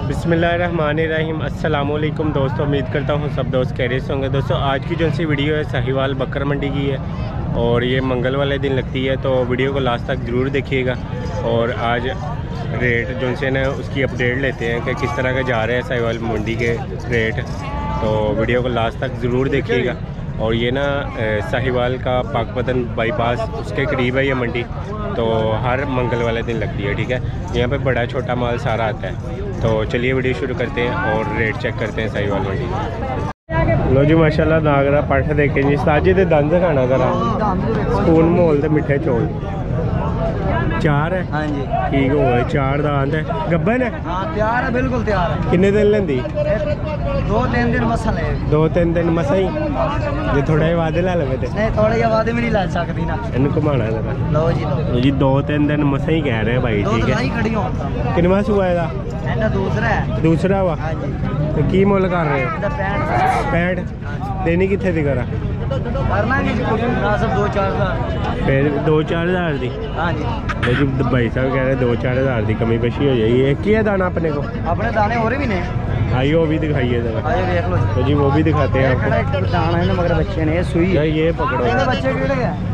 बिस्मिल्लाहिर्रहमानिर्रहीम। अस्सलामुअलैकुम दोस्तों, उम्मीद करता हूँ सब दोस्त खैरियत से होंगे। दोस्तों आज की जो सी वीडियो है साहिवाल बकर मंडी की है और ये मंगल वाले दिन लगती है, तो वीडियो को लास्ट तक ज़रूर देखिएगा। और आज रेट जो से ना उसकी अपडेट लेते हैं कि किस तरह का जा रहे हैं साहिवाल मंडी के रेट, तो वीडियो को लास्ट तक ज़रूर देखिएगा। और ये ना साहिवाल का पाकपतन बाईपास उसके करीब है ये मंडी, तो हर मंगल वाले दिन लगती है। ठीक है, यहाँ पे बड़ा छोटा माल सारा आता है। तो चलिए वीडियो शुरू करते हैं और रेट चेक करते हैं साहिवाल मंडी का। लो जी माशाल्लाह नागरा पठ देखे जी साजे दे दंद खाना करा स्पून मोल ते मिठे चौल चार है। हाँ जी ठीक हो गए, चार दांत है। गब्बन है? हाँ तैयार है, बिल्कुल तैयार है। किन्ने दिन लेंदी? 2-3 दिन मसा ले। 2-3 दिन मसा ही जे थोड़ा ही वादे ला लवे ते नहीं, थोड़े ही वादे में नहीं ला सकती ना, इनको घुमाना जरा। लो जी 2-3 दिन मसा ही कह रहे हैं भाई। ठीक है, खड़ी हो किनवा सुआ है? ਇਹਦਾ दूसरा वा। हाँ जी तो की मुल कर रहे हो? 65 देनी कितने दी करा करना है जी सब 2-4 हज़ार फिर 2-4 हज़ार दी। हाँ जी जी भाई साहब कह रहे 2-4 हज़ार दी कमी पेशी हो जाएगी। एक ही है दाना अपने को? अपने दाने और भी नहीं। आइए वो भी दिखाइए जरा। आइए देख लो तो जी वो भी दिखाते हैं आपको। दाना है ना मगर बच्चे ने सुई है, ये पकड़ो बच्चे केड़े हैं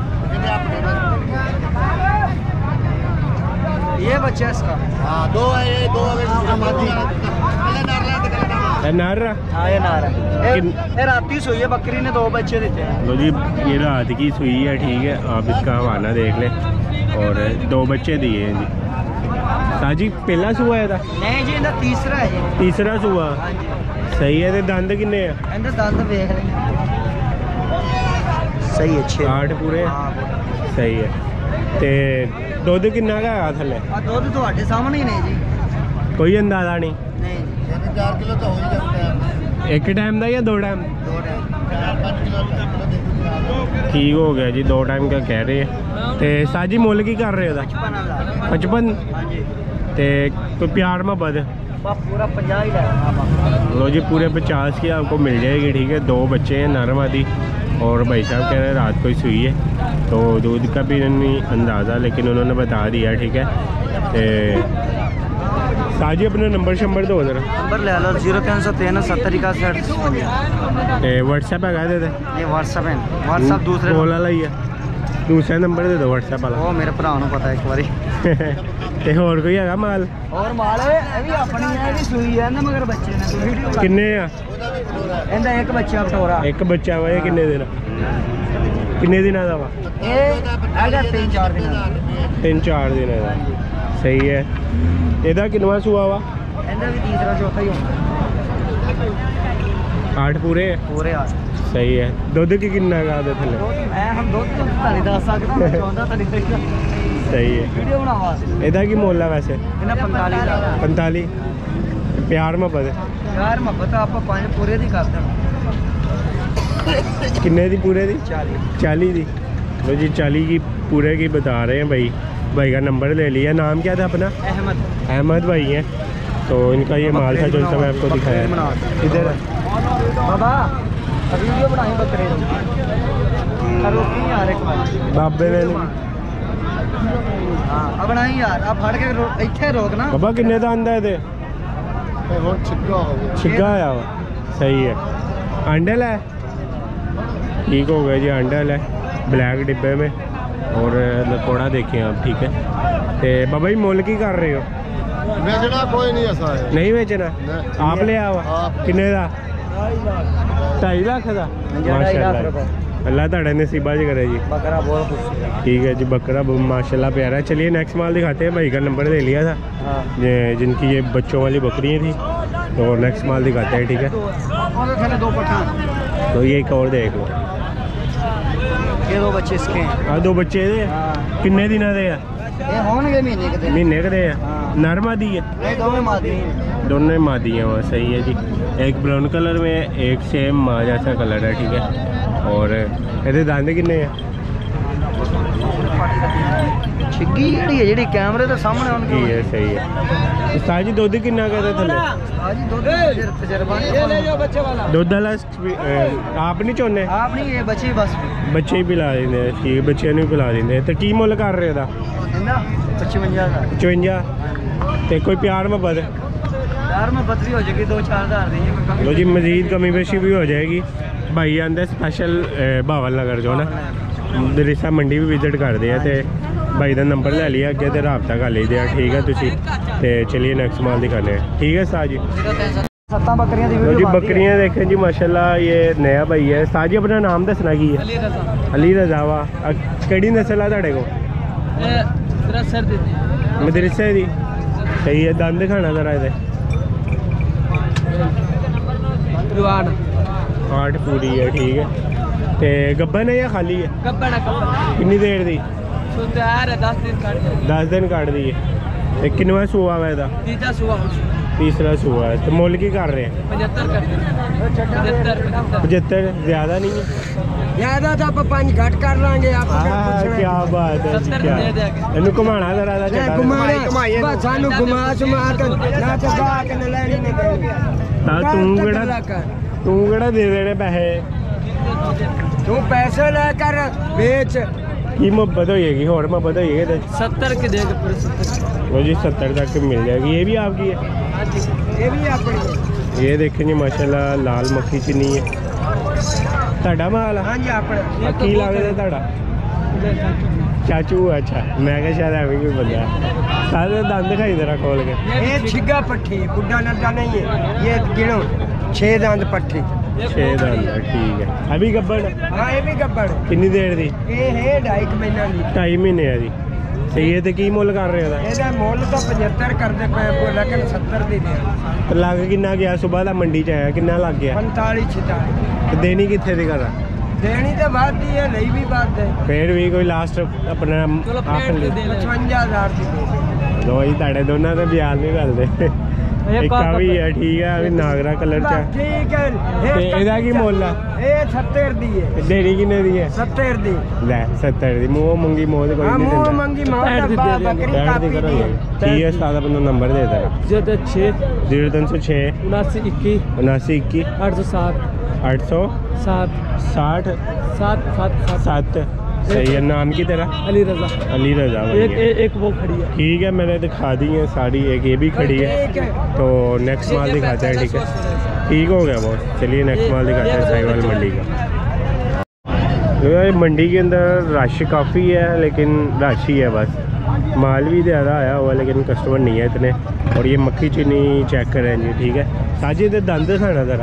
ये बच्चा इसका? हाँ दो है, ये दो नार। हाँ ये नार है, ये राती सुई है, बकरी ने 2 बच्चे देते हैं। लो जी ये रात की सुई है। ठीक है, आप इसका हवाना देख लें। और 2 बच्चे दिए हैं जी। साजी पहला सुआ है? नहीं जी इनका तीसरा है जी। तीसरा सुआ? हाँ जी सही है। दंद किन्ने है? इनके दंद देख लें सही है, 8 पूरे। सही है। ते दुध किन्ना का है थले? दुध तो सामने ही नहीं जी, कोई अंदाजा नहीं। 4 किलो तो हो ही जाता है। एक टाइम का या 2 टाइम? 2 टाइम। ठीक हो गया जी, 2 टाइम का कह रहे हैं। ते साजी मुल की कर रहे हो? 55। ते कोई प्यार मोहब्बत पूरा 50 ही है। लो जी पूरे 50 की आपको मिल जाएगी। ठीक है, 2 बच्चे हैं नरमादी और भाई साहब कह रहे हैं रात को ही सुई है, तो दूध का भी नहीं अंदाज़ा लेकिन उन्होंने बता दिया। ठीक है, साजी अपना नंबर शंबर दो जरा। नंबर ले लो 0303 70 61। व्हाट्सएप है? दे दे व्हाट्सएप है। व्हाट्सएप दूसरे बोल वाला ही है, दूसरा नंबर दे दो व्हाट्सएप वाला। वो मेरे भरा पता है एक बारी। ते होर कोई है माल? और माल है भी अपनी है, भी सुई है ना मगर बच्चे ने किन्ने आ? इंदा एक बच्चा बटोरा। एक बच्चा वा? ये किन्ने दिन? किन्ने दिन दा वा? ये आगा 3-4 दिन। 3-4 दिन दा। सही है। ਇਹਦਾ ਕਿੰਨਵਾ ਸੁਆ ਵਾ? ਇਹਦਾ ਵੀ ਤੀਸਰਾ ਚੌਥਾ ਹੀ ਹੁੰਦਾ। 8 पूरे? पूरे 8। सही है। ਦੁੱਧ ਕੀ ਕਿੰਨਾ ਗਾ ਦੇ ਥੱਲੇ? ਮੈਂ ਹਮ ਦੁੱਧ ਤੋਂ ਨਹੀਂ ਦੱਸ ਸਕਦਾ, ਮੈਂ ਚਾਹੁੰਦਾ ਤਾਂ ਨਹੀਂ। सही है। ਵੀਡੀਓ ਬਣਾਵਾ। ਇਹਦਾ ਕੀ ਮੁੱਲ ਹੈ ਵੈਸੇ? ਇਹਨਾਂ 45 ਦਾ। 45 ਪਿਆਰ ਮੁਹੱਬਤ? ਪਿਆਰ ਮੁਹੱਬਤ ਆਪਾਂ 5 ਪੂਰੇ ਦੀ ਕਰ ਦੇਣਾ। किन्ने दी पूरे दी? 40 दी। लो जी 40 की पूरे की बता रहे हैं भाई। भाई का नंबर ले लिया। नाम क्या था अपना? अहमद भाई हैं। तो इनका ये माल था जो मैं आपको दिखाया। इधर बाबा वीडियो बनाई बकरे बाबे ने बनाई यार, आप फड़ के इत्थे रोकना। बाबा किन्ने दा आंदा है? छिग्गा आया वा। सही है। अंडल है? ठीक हो गया जी, अंडल है ब्लैक डिब्बे में और लकोड़ा देखें आप। ठीक है, तो बाबा जी मुल की कर रहे हो? बेचना कोई नहीं ऐसा है। नहीं बेचना? आप ले आओ। किन्ने दा? 2.5 लाख का। माशाल्लाह अल्लाह ताड़ा नसीबा जी करे जी। बकरा बहुत ठीक है जी, बकरा माशाल्लाह प्यारा है। चलिए नेक्स्ट माल दिखाते हैं। भाई का नंबर ले लिया था जिनकी ये बच्चों वाली बकरियाँ थी, तो नेक्स्ट माल दिखाते हैं। ठीक है, तो ये एक और देख लो। ये 2 बच्चे इसके हैं। हाँ 2 बच्चे दे। किन्ने दिन दे? ये होंगे महीने के दे। नर मादी है? नहीं दोनों मादी हैं। दोनों मादी हैं वहाँ। सही है जी। एक ब्राउन कलर में, एक सेम माँ जैसा कलर है। ठीक है, और ये दांदे किन्ने हैं? छिग्गी जी कैमरे तो सामने उनकी है। सही है। साजी दूध किन्ना कहते थले? दूध वाला आप नहीं चाहते? आप नहीं, ये बच्चे बस बच्चे ही पिला देंगे। ठीक, बच्चे नहीं पिला देंगे। तो की मुल कर रहे? 55 55 ते कोई प्यार मोहब्बत? यार में बदली हो जाएगी 2-4 हज़ार दी। लो जी मजीद कमी पेशी भी हो जाएगी। भाई आंदे स्पैशल भावल नगर जो ना दरिसा मंडी भी विजिट करते हैं तो भाई का नंबर ले लिया अगे तो रबता कर लीजिए। ठीक है तुसी तो चलिए नेक्स्ट माल दिखाने हैं। ठीक है साज जी। लो जी बकरियां देखें जी माशाल्लाह ये नया भाई है। साज जी अपना नाम दसना की है? अली रजा वा केड़ी नस्ल है तुहाडे को? मदरसे दी। सही है। दंद दिखाना जरा इहदे। 8 पूरी है। ठीक है ते गब्बन है या खाली है? गब्बन है। कितनी देर दी? 10 दिन काट दी है। किनवा सूआ है इसदा? तीसरा सूआ है। तो मुल की कर रहे हैं? 75। ज़्यादा नहीं है? ज़्यादा तो आप 5 घट कर लेंगे। क्या बात है जी, क्या इन्हू घुमाना जरा तू केड़ा दे देने पैसे? तू पैसे लेकर बेच। की मोहब्बत होगी और मोहब्बत होगी? 70 के देगा। वो जी 70 तक मिल जाएगी। ये भी आपकी है? ये भी अपनी। ये देखें जी माशाल्लाह लाल मक्खी चीनी है। ਤੁਹਾਡਾ माल? हाँ जी अपना। की लगता ਤੁਹਾਡਾ? चाचू। अच्छा मैं क्या शायद एवं कोई बंदा सारे दंद दिखाई जरा खोल के। ये छिगा पट्टी बुढ़ा नड्डा नहीं है। ये गिनो 6 दांत पट्टी। 6 दांत। ठीक है। अभी गब्बड़? हाँ ये भी गब्बड़। कितनी देर दी? ये है 2.5 महीना दी। 2.5 महीने है जी। सही है। तो की मुल कर रहे हो? ਇਹਦਾ ਮੁੱਲ ਤਾਂ 75 ਕਰਦੇ ਪਏ ਕੋ ਲੇਕਿਨ 70 ਦੀ ਦੇ। ਲੱਗ ਕਿੰਨਾ ਗਿਆ? ਸੁਬਾਹ ਦਾ ਮੰਡੀ ਚ ਆਇਆ ਕਿੰਨਾ ਲੱਗ ਗਿਆ? 45-46। ਤੇ ਦੇਣੀ ਕਿੱਥੇ ਦੀ ਕਰਾਂ? ਦੇਣੀ ਤਾਂ ਵੱਧਦੀ ਹੈ ਲਈ ਵੀ ਵੱਧ ਹੈ। ਫੇਰ ਵੀ ਕੋਈ ਲਾਸਟ ਆਪਣਾ ਆਖਰ 55,000 ਦੀ ਦੇ। ਲੋ ਜੀ ਤੁਹਾਡੇ ਦੋਨਾਂ ਦੇ ਬਿਆਨ ਨਹੀਂ ਮਿਲਦੇ। ਇੱਕ ਆ ਵੀ ਹੈ। ਠੀਕ ਹੈ। ਵੀ ਨਾਗਰਾ ਕਲਰ ਚ ਠੀਕ ਹੈ। ਤੇ ਇਹਦਾ ਕੀ ਮੁੱਲ ਆ? ਇਹ 70 ਦੀ ਹੈ। ਦੇਣੀ ਕਿੰਨੇ ਦੀ ਹੈ? 70 ਦੀ। ਲੈ 70 ਦੀ। ਮੂੰਹ ਮੰਗੀ ਮੋਹ ਕੋਈ ਨਹੀਂ ਦਿੰਦਾ। ਮੰਗੀ ਮਾਂ ਬੱਕਰੀ ਕਾਪੀ ਦੀ ਹੈ। ਠੀਕ ਹੈ। ਸਾਦਾ ਬੰਦਾ ਨੰਬਰ ਦੇ ਦੇਣਾ। 06 0306 79 79 807 807 60 7 सही है। नाम की तरह? अली रजा। अली रजा। एक वो खड़ी है। ठीक है मैंने दिखा दी है साड़ी। एक ये भी खड़ी है। तो नेक्स्ट माल दिखाते हैं। ठीक है ठीक हो गया बहुत। चलिए नेक्स्ट माल दिखाते हैं साहिवाल मंडी का। मंडी के अंदर रश काफ़ी है लेकिन रश ही है बस। माल भी ज़्यादा आया हुआ लेकिन कस्टमर नहीं है इतने। और ये मक्खी चीनी चेक करें जी। ठीक है साजी दे दंद खाना ज़रा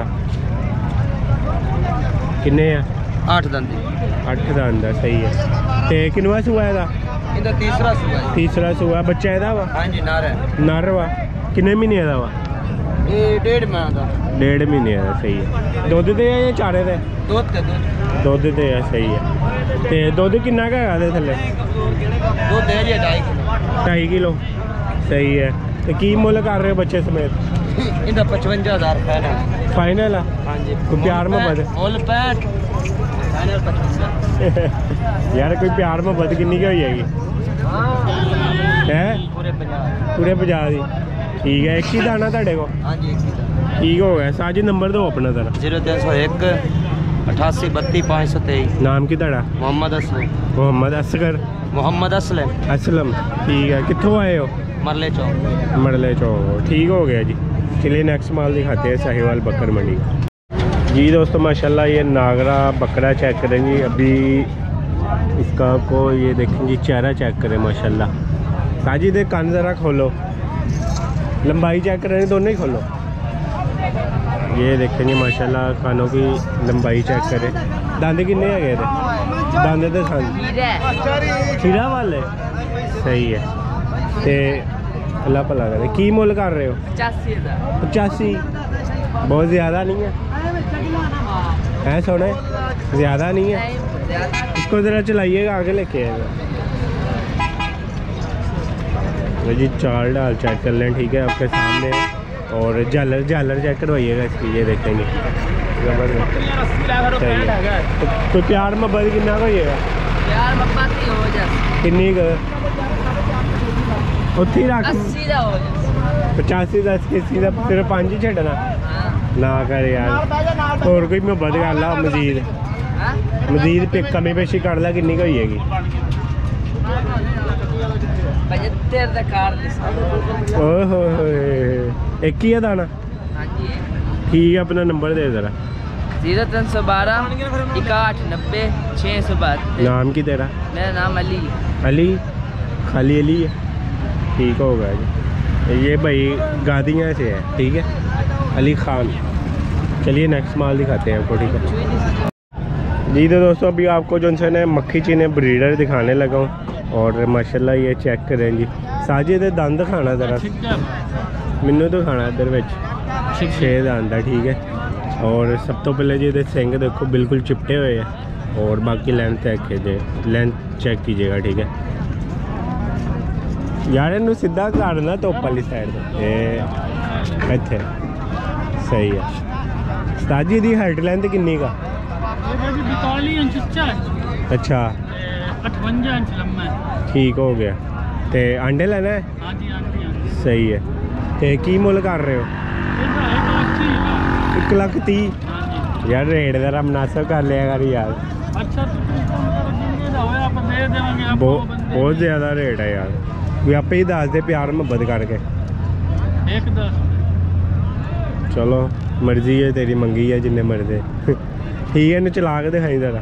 किन्ने है? 8 दंद। 8 दंद है। सही है। तो किनवा सूआ है? ਇਹਦਾ ਤੀਸਰਾ ਸੂਆ ਹੈ। तीसरा सूआ। बच्चा ਇਹਦਾ ਵਾ? ਹਾਂਜੀ ਨਰ ਹੈ। नर वा। किन्ने महीने ਦਾ ਵਾ? ਇਹ 1.5 ਮਹੀਨਾ ਦਾ। 1.5 ਮਹੀਨੇ ਦਾ। सही है। दुध दे या चारे दे? ਦੁੱਧ ਤੇ दुध दे है। सही है। तो दुध किन्ना का है थले? ਦੁੱਧ ਹੈ ਜੀ 2.5 ਕਿਲੋ। 2.5 किलो। सही है। तो की मुल कर रहे हो बच्चे समेत? ਇਹਦਾ 55,000 फाइनल। फाइनल है? ਹਾਂਜੀ। कोई प्यार मोहब्बत? ਮੁੱਲ 65 फाइनल 25। यार कोई प्यार मोहब्बत किन्नी की हो जाएगी? है पूरे 50। पूरे 50 की। ठीक है। एक ही दाना ਤੁਹਾਡੇ को? ਹਾਂਜੀ ਇੱਕ ਹੀ। ठीक हो गया। साजी नंबर दो अपना जरा। 0301 88 32 523। नाम की ਤੁਹਾਡਾ? मोहम्मद असलम। मोहम्मद असगर। मोहम्मद असलम। असलम। ठीक है। कित्थों आए हो? मरले चौक। मरले चौक। ठीक हो गया जी। चलिए नेक्स्ट माल दिखाते हैं साहिवाल बकर मंडी जी। दोस्तों माशाल्लाह ये नागरा बकरा चेक करें जी। अभी इसका को ये देखें जी चेहरा चेक करें माशाल्लाह। साजी दे कान ज़रा खोलो। लंबाई चेक करें दोनों ही खोलो। ये देखें जी माशाल्लाह कानों की लंबाई चेक करें। दांत किन्ने है गए? दांत तो खीरा वाले। सही है। तो अल्लाह भला करे। की मुल कर रहे हो? 85। बहुत ज़्यादा नहीं है? है सोने ज़्यादा नहीं है? इसको ज़रा चलाइएगा आगे लेके आएगा जी। चाल डाल चेक कर लें। ठीक है आपके सामने। और झालर झालर चेक करवाइएगा इसकी। ये देखेंगे तो प्यार मोहब्बत कितना होइएगा? यार मप्पा की हो जा। किन्नी उत्थे रख 80 ਦਾ ਹੋ ਜਾ। 85 ਦਾ किसी ਦਾ फिर 5 ही छड़ना ना कर यार। और कोई मोहब्बत कर ला मजीद। मजीद पे कमी पेशी कर ला किन्नी होइएगी? 75 ਦਾ ਕਾਰ ਲਿਸਾ। ਓਏ ਹੋਏ, ਇੱਕ ਹੀ ਹੈ ਦਾਣਾ? ਹਾਂਜੀ ठीक है, अपना नंबर दे जरा। 0312 61 90 672। नाम की तेरा? मेरा नाम अली। अली? खाली अली है? ठीक होगा जी। ये भाई गादियाँ से है, ठीक है, अली खान। चलिए नेक्स्ट माल दिखाते हैं आपको, ठीक है जी। तो दोस्तों अभी आपको जो है मक्खी चीने ब्रीडर दिखाने लगा हूँ और माशाल्लाह ये चेक करें जी। साजे दे दंद खाना जरा, मैनू तो खाना इधर विच 6 दंद है, ठीक है। और सब तो पहले जी सिंग देखो बिल्कुल चिपटे हुए हैं और बाकी लेंथ चेक कीजिएगा, ठीक है यार। इनू सीधा करना धुप वाली साइड इत्थे, सही है। उस्ताद जी दी हाइट लेंथ कितनी का? 42 इंच उच्चा है। अच्छा, 58 इंच लंबा है। ठीक हो गया। ते अंडे लेना है? हाँ जी, हाँ। सही है। ते की मुल कर रहे हो? 1,30,000 यार, रेट जरा मुनासिब कर लिया कर यार। अच्छा बहुत ज़्यादा रेट है यार, भी आपे ही दस दे प्यार मोहब्बत करके। एक 10 चलो मर्जी है तेरी, मंगी है जिन्ने मर्जी। ठीक है, इन्हें चला के दिखाई जरा।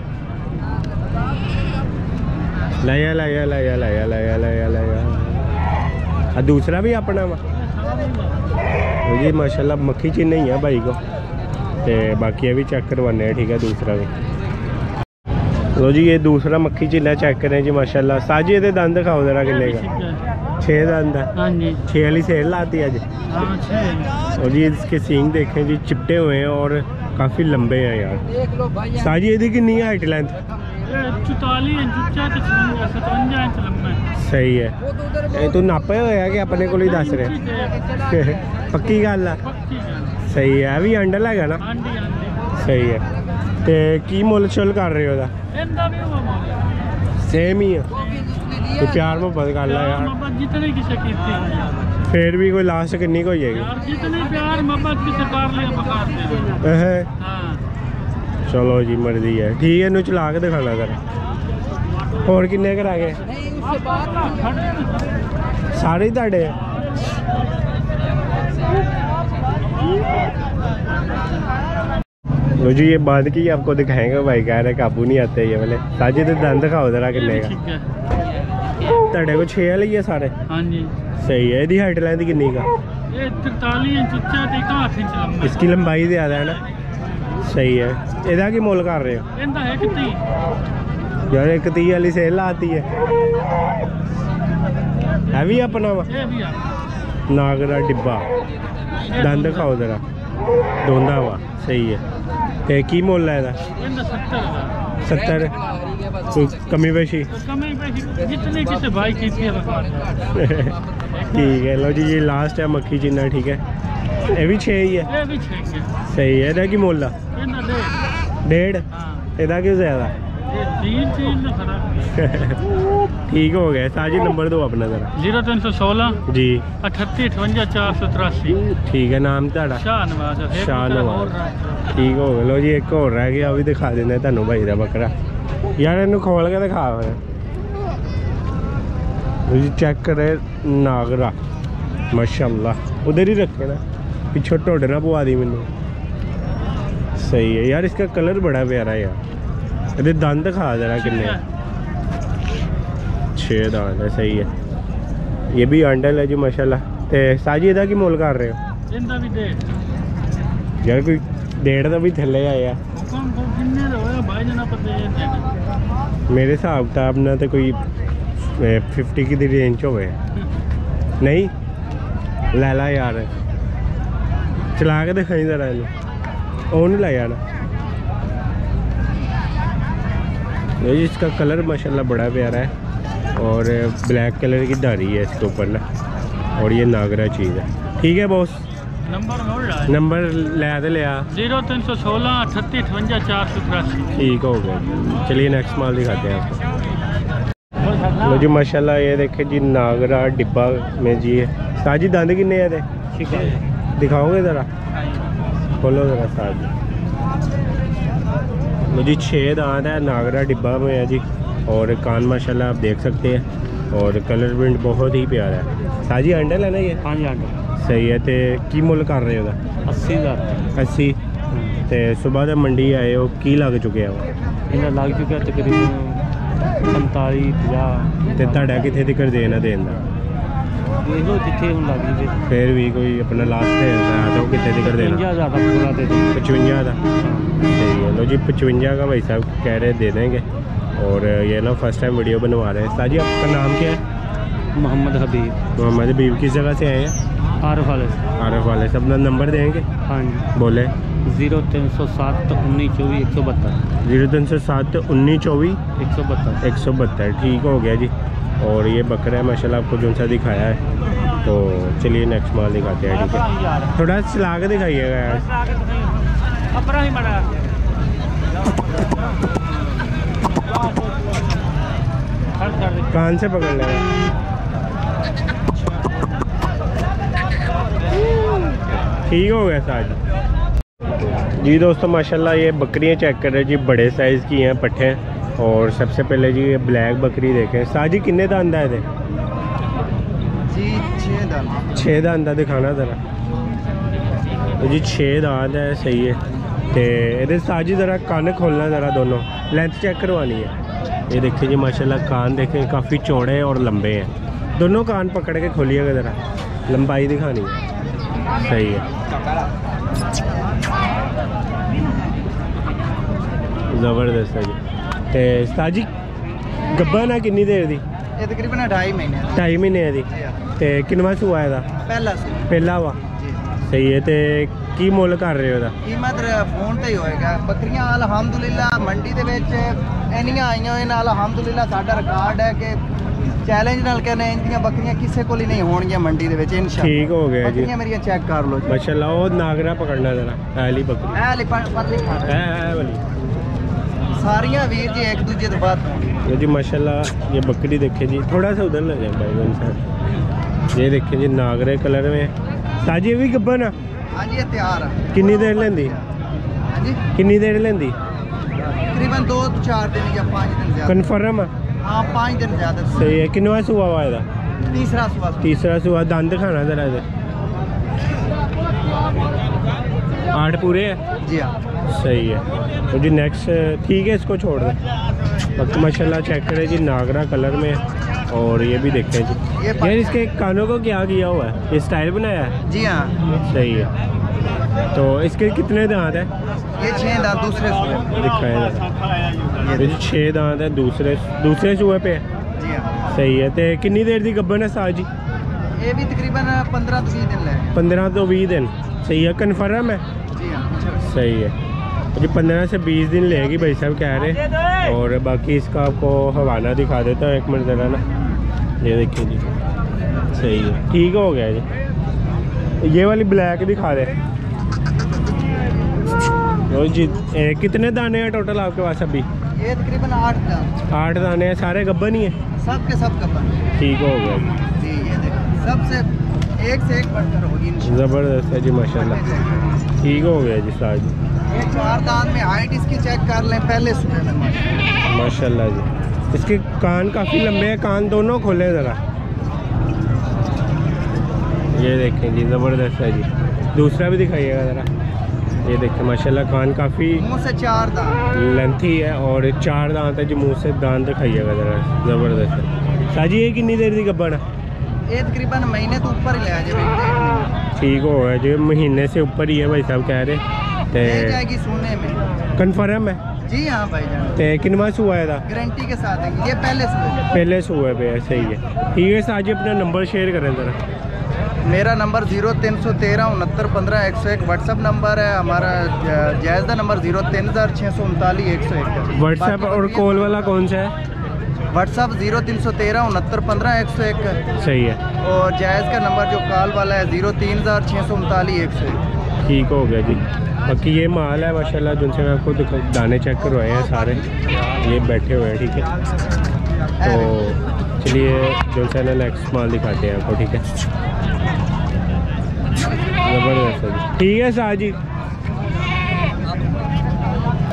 लाया लाया लाया लाया लाया लाया लाया। दूसरा भी अपना वा जी, माशाल्लाह मक्खी चीनी ही है भाई को। तो बाकी ये भी चेक करवाने हैं, ठीक है, दूसरा भी। लो जी ये दूसरा मक्खी चीना चेक करें जी माशाल्लाह। साजी ये दंद खाओ जरा, किन्ने का? 6 दंद है। हाँ जी, 6 वाली सेल लाती है जी। और जी इसके सींग देखें जी, चिपटे हुए हैं और काफ़ी लंबे हैं यार। साजी ये कितनी हाइट लेंथ? 44 इंच उच्चा, 57 इंच लंबा है। सही है। तू नापे होया कि अपने को ही दस रहे? पक्की गल है? सही है। भी अंडल है ना? सही है। तो की मुल शुल कर रहे हो? सेम ही है। तो प्यार मोहब्बत कर ला यार, जितने किसे की फिर भी कोई लास्ट कितनी को हो जाएगी? जितने प्यार मोहब्बत किसे कर लिया। चलो जी मर्जी है, ठीक है। इन्हू चला के दिखाना कर। होर किन्ने करा गए? सारे ही तो जी ये बाद की आपको दिखाएंगे, भाई कह रहे काबू नहीं आते ये वाले। साजे तो दंद खाओ जरा, किन्ने का? को 6 वाली है सारे? हाँ जी, सही है। यदी हाइट लेंथ कितनी का? 43 इंच उच्चा, 8 इंच लंबा। इसकी लंबाई ज़्यादा है ना? सही है। इहदा की मुल कर रहे हो? यार 1,30,000 वाली सेल आती है भी अपना वा? नागरा डिब्बा। दंद खाओ जरा, दोंदा वा, सही है। ते की मुल है 70? कोई कमी पेशी? जितने किसे भाई की ठीक है। लो जी ये लास्ट है मक्खी चीना, ठीक है। ये भी 6 ही है? सही है। इहदा की मुल है? 1.5? इहदा क्यों ज़्यादा? ठीक हो गया। साजी नंबर दो अपना जरा। 0316 जी 38 58 483। ठीक है। नाम ਤੁਹਾਡਾ? शाहनवाज। ठीक हो गया। लो जी एक और रह गया, भी दिखा देना तुहानू भाई का बकरा। यार इन्हू खोल के दिखा जी, चेक करे नागरा माशाल्लाह। उधर ही रखे ना, पिछो ढोड ना पवा दी मैनू। सही है यार, इसका कलर बड़ा प्यारा है यार। ये दंद खा जरा, किन्ने? 6 दांत है, सही है। ये भी अंडल है जी माशाल्लाह। ते साजी इहदा की मुल कर रहे हो? यार कोई 1.5 तो भी थले आया। मेरे हिसाब किताब ना तो कोई 50 की रेंज हो गए नहीं। लैला यार, चला के दिखाई जरा इन्हें। ओ नहीं लाया ना इसका कलर माशाल्लाह बड़ा प्यारा है और ब्लैक कलर की धारी है इसके ऊपर ना, और ये नागरा चीज़ है। ठीक है बॉस, नंबर लिया तो लिया 0316 38 58 483। ठीक हो गया। चलिए नेक्स्ट माल दिखाते हैं आपको। लो जी माशाल्लाह ये देखे जी नागरा डिब्बा में जी है। साजी दंद किन्ने है दिखाओगे ज़रा, खोलो ज़रा साज। लो जी 6 दांत है, नागरा डिब्बा में है जी, और कान माशाल्लाह आप देख सकते हैं। और कलर प्रिंट बहुत ही प्यारा है। साजी हैंडल है ना ये? हाँ जी आंटी। सही है। तो की मुल कर रहे हो? 80,000। 80। तो सुबह तो मंडी आए हो, की लग चुके हो? इन्हें लग चुका तकरीबन 45-50। तो ਤੁਹਾਡਾ ਕਿੱਥੇ ਤੱਕ ਦੇਣਾ ਦੇਣ ਦਾ? देख लो जिथे हम लग जी। फिर भी कोई अपना लास्ट है तो कितने तक देना? 55,000 का पूरा दे दो। 55 का। सही है। लो जी 55 का भाई साहब कह रहे दे देंगे। और ये ना फर्स्ट टाइम वीडियो बनवा रहे हैं। साजी आपका नाम क्या है? मोहम्मद हबीब। मोहम्मद हबीब किस जगह से आए हैं? आरफ वाले से। आरफ वाले से। अपना नंबर देंगे? हाँ जी बोले। 0307 1924 172। 0307 1924 172। 172। ठीक हो गया जी। और ये बकरा है माशाल्लाह आपको जो सा दिखाया है। तो चलिए नेक्स्ट माल दिखाते हैं। ठीक है, थोड़ा चला के दिखाइएगा यार। कान से पकड़ लेगा। ठीक हो गया साज जी। दोस्तों माशाल्लाह ये बकरियां चेक कर रहे हैं जी, बड़े साइज़ की हैं पट्ठे। और सबसे पहले जी ये ब्लैक बकरी देखें। साजी किन्ने दा आंदा है जी? 6 दांत। 6 दांत दिखाना ज़रा। तो जी 6 दांत है। सही है। तो ये साजी ज़रा कान खोलना ज़रा, दोनों लेंथ चेक करवानी है। ये देखिए जी माशाल्लाह कान देखें काफ़ी चौड़े और लंबे हैं। दोनों कान पकड़ के खोलिएगा ज़रा, लंबाई दिखानी है। सही है, ज़बरदस्त है जी। तो साजी गब्बन है कितनी देर दी? ये तकरीबन 2.5 महीने। 2.5 महीने दी। तो किनवा सूआ है? पहला वा। सही है। तो की मुल कर रहे हो? कीमत फोन ते ही होएगा। बकरियां अलहमदुलिल्लाह मंडी दे विच इन्नियां आईयां होए नाल अलहमदुलिल्लाह साडा रिकॉर्ड है कि चैलेंज नाल कहने इंदियां बकरियां किसी को ही नहीं होणगियां मंडी दे विच इंशाअल्लाह। ठीक हो गया जी। बकरियां मेरियां चेक कर लो माशाल्लाह। वो नागरा पकड़ना जरा, ऐली बकरी ऐली परली वाली सारियां वीर जी एक दूजे तो बात ये जी माशाल्लाह। ये बकरी देखे जी, थोड़ा सा उधर लग जाए भाई इंसान। ये देखे जी नागरे कलर में। साजी भी गब्बन है? हाँ जी, ये तैयार है। कितनी देर लेंदी? हाँ जी, कितनी देर लेंदी? तकरीबन 2-4 दिन या 5 दिन ज़्यादा। कन्फर्म है? हाँ 5 दिन ज़्यादा। सही है। किनवा सूआ हुआ है? तीसरा सूआ। दंद दिखाना जरा इधर। 8 पूरे है जी हाँ। सही है। तो जी नेक्स्ट ठीक है, इसको छोड़ दें। बाकी माशाल्लाह चेक करें जी नागरा कलर में। और ये भी देखें जी यार, इसके कानों को क्या किया हुआ है? ये स्टाइल बनाया है? जी हाँ सही है। तो इसके कितने दांत है? ये 6 दांत दूसरे सूए दिखाए। ये 6 दांत है दूसरे सूए पे है। जी हाँ। सही है। तो कितनी देर की गब्बन है साजी? ये भी तकरीबन 15-20 दिन लगे। 15-20 दिन। सही है। कन्फर्म है? जी हाँ। सही है जी। 15 से 20 दिन लेगी भाई साहब कह रहे। और बाकी इसका आपको हवाला दिखा देता हूँ, एक मिनट ज़रा ना। ये देखिए जी सही है। ठीक हो गया जी। ये वाली ब्लैक दिखा दे जी। कितने दाने हैं टोटल आपके पास अभी? ये तकरीबन 8 दाने हैं। सारे गब्बन ही है? सब के सब गब्बन। ठीक हो गया जी। ये देखो सबसे एक से एक बढ़कर होगी। ज़बरदस्त है जी माशाल्लाह। ठीक हो गया जी साज। ये 4 दांत में हाइट इसकी चेक कर लें पहले सूबे में माशाल्लाह जी। इसके कान काफ़ी लंबे हैं, कान दोनों खोले ज़रा। ये देखें जी ज़बरदस्त है जी। दूसरा भी दिखाइएगा ज़रा। ये देखें माशाल्लाह कान काफ़ी मुंह से 4 दांत लेंथी है। और 4 दांत है जी। मुंह से दांत दिखाइएगा ज़रा, ज़बरदस्त है। साजी ये कितनी देर की गब्बन है? ये तकरीबन महीने तो ऊपर ही ले जाए। ठीक हो गया जी। महीने से ऊपर ही है भाई साहब कह रहे। ले जाएगी सोने में। कन्फर्म है? जी हाँ भाई जान। तो किनवा सूआ है? गारंटी के साथ है। ये पहले सूए पे है। सही है। ठीक है साजी अपना नंबर शेयर करें ज़रा। मेरा नंबर 0313 69 15 101 व्हाट्सअप नंबर है। हमारा जायज़ा नंबर 030639 101। व्हाट्सएप और कॉल वाला कौन सा है? व्हाट्सअप 0313 69 15 101। सही है। और जायज़ का नंबर जो कॉल वाला है 030639 101। ठीक हो गया जी। बाकी ये माल है माशाल्लाह जिनसे मैं आपको दाने चेक करवाए हैं सारे। ये बैठे हुए हैं। ठीक है, तो चलिए जो से ना नेक्स्ट माल दिखाते हैं आपको। ठीक है, ज़बरदस्त है जी। ठीक है साह जी।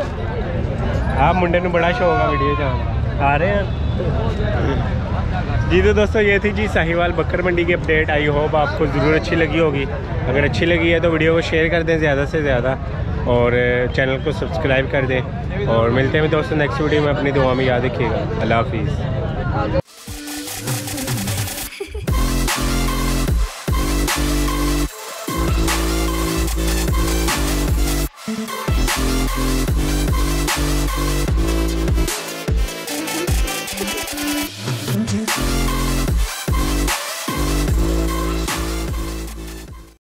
आप मुंडे में बड़ा शौक है वीडियो जान आ रहे हैं। जी तो दोस्तों ये थी जी साहिवाल बकर मंडी की अपडेट। आई होप आपको ज़रूर अच्छी लगी होगी। अगर अच्छी लगी है तो वीडियो को शेयर कर दें ज़्यादा से ज़्यादा और चैनल को सब्सक्राइब कर दें। और मिलते हैं दोस्तों नेक्स्ट वीडियो में। अपनी दुआ में याद रखिएगा। अल्लाह हाफिज़।